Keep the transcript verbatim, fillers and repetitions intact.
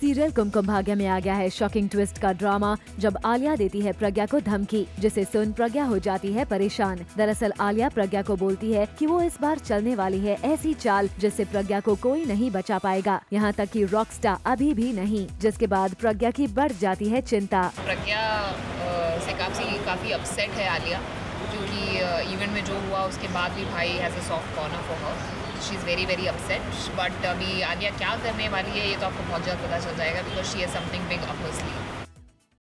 Serial Kumkum Bhagya में आ गया है शॉकिंग ट्विस्ट का ड्रामा, जब आलिया देती है प्रज्ञा को धमकी, जिसे सुन प्रज्ञा हो जाती है परेशान। दरअसल आलिया प्रज्ञा को बोलती है कि वो इस बार चलने वाली है ऐसी चाल जिससे प्रज्ञा को कोई नहीं बचा पाएगा, यहाँ तक कि रॉकस्टार अभी भी नहीं, जिसके बाद प्रज्ञा की बढ़ जाती है चिंता। प्रज्ञा से काफी काफी अपसेट है आलिया, क्योंकि इवेंट में जो हुआ उसके बाद भी भाई has a soft corner for her. She is very very upset, but अभी आलिया क्या करने वाली है ये तो आपको बहुत जल्द पता चल जाएगा, because she has something big up her sleeve.